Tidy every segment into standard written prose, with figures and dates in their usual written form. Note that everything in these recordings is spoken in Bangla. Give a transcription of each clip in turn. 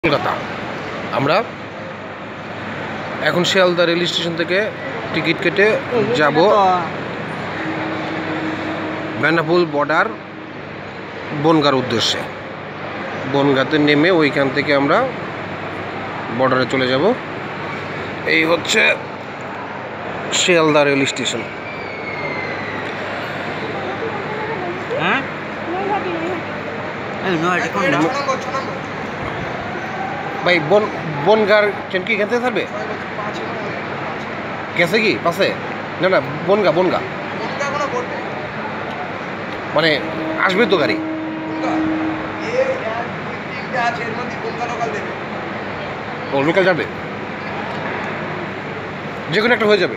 কলকাতা। আমরা এখন শিয়ালদা রেল স্টেশন থেকে টিকিট কেটে যাব বেনাপোল বর্ডার বনগাঁর উদ্দেশ্যে। বনগাঁতে নেমে ওইখান থেকে আমরা বর্ডারে চলে যাব। এই হচ্ছে শিয়ালদা রেল স্টেশন। ভাই বনগাঁর ট্রেন কি এখান থেকে থাকবে? গেছে কি পাশে? না না, বনগাঁ মানে আসবে তো গাড়ি। ও লোকাল যাবে, যে কোনো একটা হয়ে যাবে।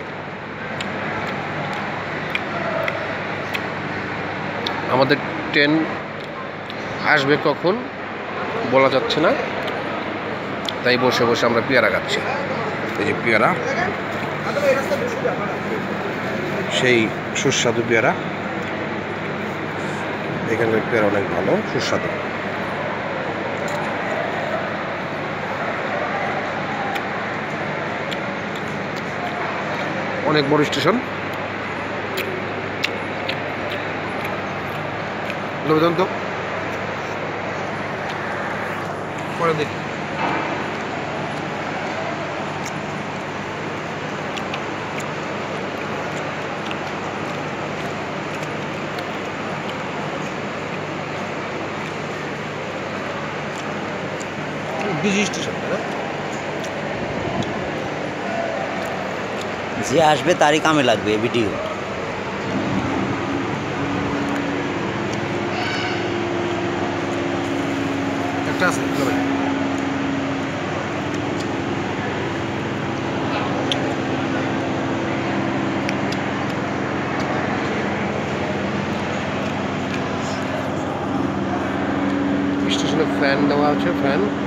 আমাদের ট্রেন আসবে কখন বলা যাচ্ছে না, তাই বসে বসে আমরা পেয়ারা খাচ্ছি। এই যে পেয়ারা, সেই সুস্বাদু পেয়ারা। এখানকার পেয়ারা অনেক ভালো, সুস্বাদু। অনেক বড় স্টেশন। লোকজন তো পরে দেখি। বিজি স্টেশন, যে আসবে তারই কামে লাগবে ভিডিও। একটা আছে স্টেশনে ফ্যান দেওয়া আছে, ফ্যান